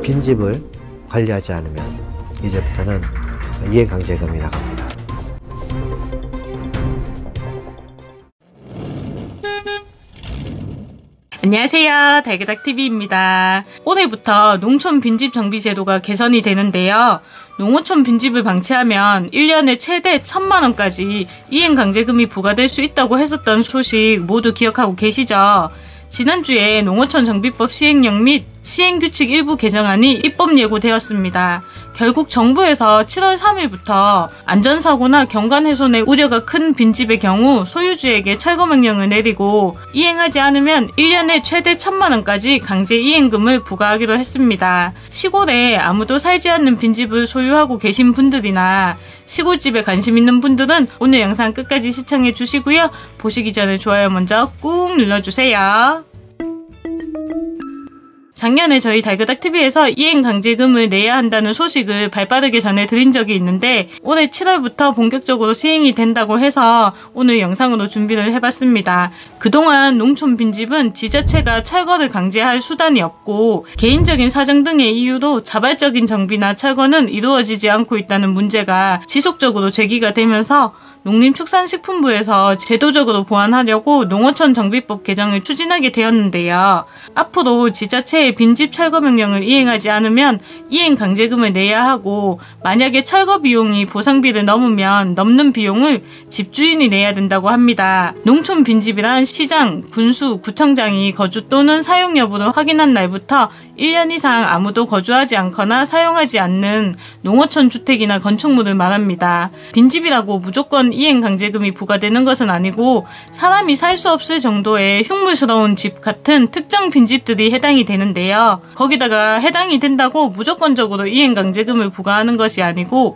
빈집을 관리하지 않으면 이제부터는 이행강제금이 나갑니다. 안녕하세요, 달그닥TV입니다. 올해부터 농촌 빈집 정비 제도가 개선이 되는데요. 농어촌 빈집을 방치하면 1년에 최대 1000만원까지 이행강제금이 부과될 수 있다고 했었던 소식 모두 기억하고 계시죠? 지난주에 농어촌 정비법 시행령 및 시행규칙 일부 개정안이 입법 예고되었습니다. 결국 정부에서 7월 3일부터 안전사고나 경관훼손의 우려가 큰 빈집의 경우 소유주에게 철거명령을 내리고 이행하지 않으면 1년에 최대 1000만원까지 강제 이행금을 부과하기로 했습니다. 시골에 아무도 살지 않는 빈집을 소유하고 계신 분들이나 시골집에 관심 있는 분들은 오늘 영상 끝까지 시청해 주시고요. 보시기 전에 좋아요 먼저 꾹 눌러주세요. 작년에 저희 달그닥TV에서 이행강제금을 내야 한다는 소식을 발빠르게 전해드린 적이 있는데 올해 7월부터 본격적으로 시행이 된다고 해서 오늘 영상으로 준비를 해봤습니다. 그동안 농촌 빈집은 지자체가 철거를 강제할 수단이 없고 개인적인 사정 등의 이유로 자발적인 정비나 철거는 이루어지지 않고 있다는 문제가 지속적으로 제기가 되면서 농림축산식품부에서 제도적으로 보완하려고 농어촌 정비법 개정을 추진하게 되었는데요. 앞으로 지자체의 빈집 철거 명령을 이행하지 않으면 이행강제금을 내야 하고 만약에 철거 비용이 보상비를 넘으면 넘는 비용을 집주인이 내야 된다고 합니다. 농촌 빈집이란 시장, 군수, 구청장이 거주 또는 사용 여부를 확인한 날부터 1년 이상 아무도 거주하지 않거나 사용하지 않는 농어촌 주택이나 건축물을 말합니다. 빈집이라고 무조건 이행강제금이 부과되는 것은 아니고 사람이 살 수 없을 정도의 흉물스러운 집 같은 특정 빈집들이 해당이 되는데요. 거기다가 해당이 된다고 무조건적으로 이행강제금을 부과하는 것이 아니고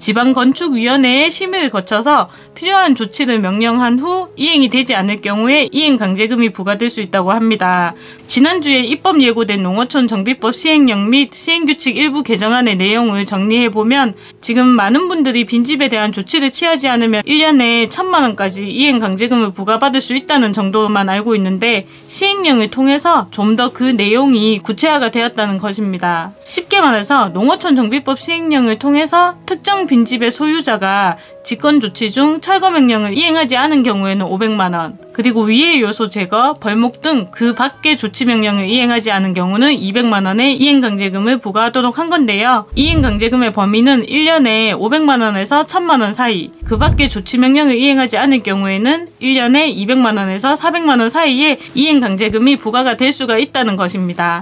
지방건축위원회의 심의를 거쳐서 필요한 조치를 명령한 후 이행이 되지 않을 경우에 이행강제금이 부과될 수 있다고 합니다. 지난주에 입법 예고된 농어촌 정비법 시행령 및 시행규칙 일부 개정안의 내용을 정리해보면 지금 많은 분들이 빈집에 대한 조치를 취하지 않으면 1년에 1000만원까지 이행강제금을 부과받을 수 있다는 정도로만 알고 있는데 시행령을 통해서 좀 더 그 내용이 구체화가 되었다는 것입니다. 쉽게 말해서 농어촌 정비법 시행령을 통해서 특정 빈집의 소유자가 직권조치 중 철거명령을 이행하지 않은 경우에는 500만원, 그리고 위해 요소 제거, 벌목 등 그 밖의 조치명령을 이행하지 않은 경우는 200만원의 이행강제금을 부과하도록 한 건데요. 이행강제금의 범위는 1년에 500만원에서 1000만원 사이, 그 밖의 조치명령을 이행하지 않을 경우에는 1년에 200만원에서 400만원 사이에 이행강제금이 부과가 될 수가 있다는 것입니다.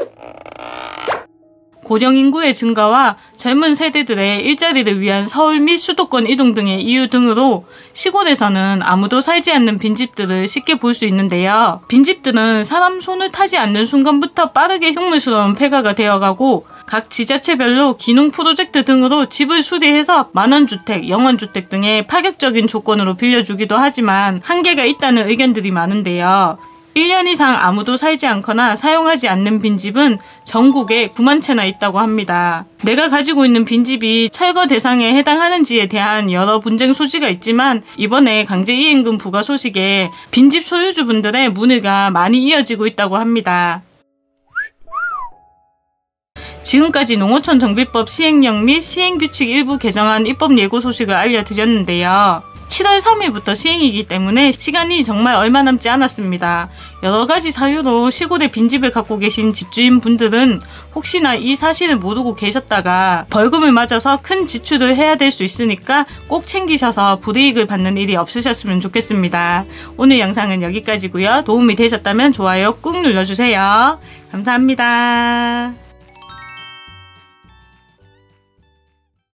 고령인구의 증가와 젊은 세대들의 일자리를 위한 서울 및 수도권 이동 등의 이유 등으로 시골에서는 아무도 살지 않는 빈집들을 쉽게 볼 수 있는데요. 빈집들은 사람 손을 타지 않는 순간부터 빠르게 흉물스러운 폐가가 되어가고 각 지자체별로 기농 프로젝트 등으로 집을 수리해서 만원주택, 영원주택 등의 파격적인 조건으로 빌려주기도 하지만 한계가 있다는 의견들이 많은데요. 1년 이상 아무도 살지 않거나 사용하지 않는 빈집은 전국에 9만 채나 있다고 합니다. 내가 가지고 있는 빈집이 철거 대상에 해당하는지에 대한 여러 분쟁 소지가 있지만 이번에 강제이행금 부과 소식에 빈집 소유주분들의 문의가 많이 이어지고 있다고 합니다. 지금까지 농어촌 정비법 시행령 및 시행규칙 일부 개정안 입법 예고 소식을 알려드렸는데요. 7월 3일부터 시행이기 때문에 시간이 정말 얼마 남지 않았습니다. 여러가지 사유로 시골에 빈집을 갖고 계신 집주인분들은 혹시나 이 사실을 모르고 계셨다가 벌금을 맞아서 큰 지출을 해야 될 수 있으니까 꼭 챙기셔서 불이익을 받는 일이 없으셨으면 좋겠습니다. 오늘 영상은 여기까지고요. 도움이 되셨다면 좋아요 꾹 눌러주세요. 감사합니다.